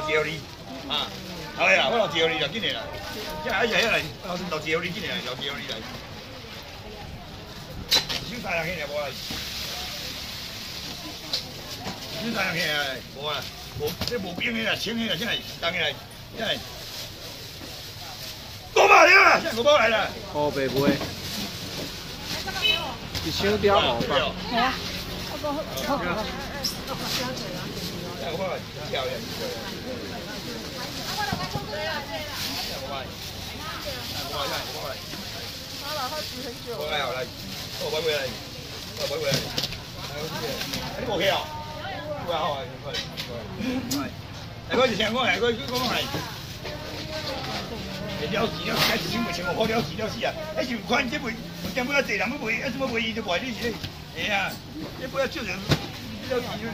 接你啊！好呀，我留接你啦，紧来啦！这还是来，我留接你，紧来，留接你来。手三人去来无啦？手三人去来无啦？无，这无冰的啦，清的啦，现在当起来，现在。500了，现在500来了。 哦，袂卖。一箱雕500。 系啊，我讲好。 现在500来，漂亮。 好了，他煮很久。 我来，我买回来，我买回来。你无去哦？有啊，好啊，快。来，我就听讲，来，我讲来。了事了，开始先袂像我好了事了事啊！迄是款这卖，点不要济人要卖，还怎么卖伊就卖你是？哎呀，这不要少人了事就。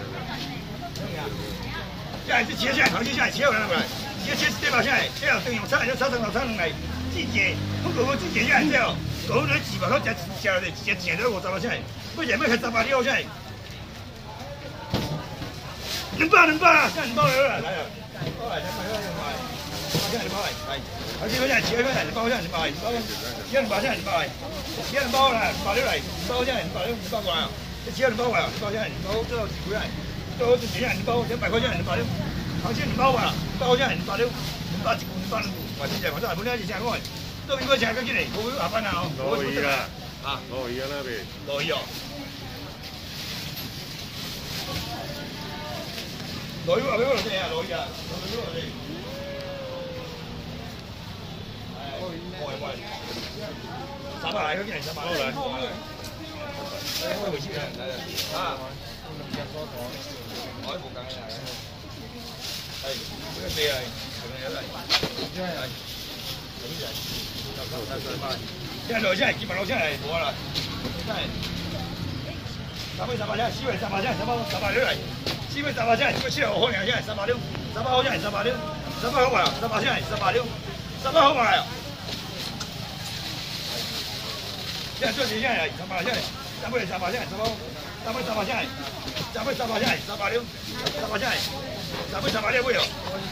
现在是切下来，头切下来，切有人来，切对吧？现在这样等用炒来，炒成来，季节，不过我季节下来这样，狗人几把，他吃了的，吃了50块钱，不然要开300了现在。200啊，现在200了来了，来。现在200来，而且现在切开来200，现在200，现在200，现在200来，现在200来，200来，200现在200过来啊，这切200来，200现在200，这几块来，这这现在200，这100块现在200，行情200吧，200现在200，200我真正我真系本来是正讲，都应该正个进嚟，我下班啊， 落雨啦， 啊， 落雨啊那边， 落雨哦，落雨啊，俾我落地啊，落雨啊，落地。300来，佢进嚟300来。開回先啊！啊，我喺附近嘅係，呢個地係係咪有嚟？係，現在落先係，基本落先係冇啦，真係。300先，4位300先，300六嚟，4位300先，個7號好靚先，300六，300好先，300六，300好賣，300先，300六，300好賣。现在做几下来？300下来，300下来，300下来，300下来，360，300下来，300不有。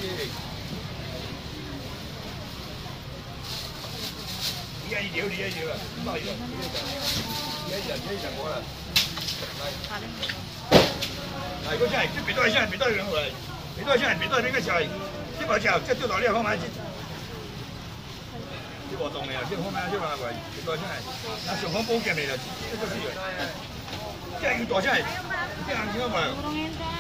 你看你留啊，不好意思，你我了。来，过下来，这别多下来，别多人回来，别多下来，别多边个下来，这把脚这丢到2方面去。这活动的啊，这方面这嘛过来，别多下来，那上方保健的了，这就是。这要大下来，这样子嘛。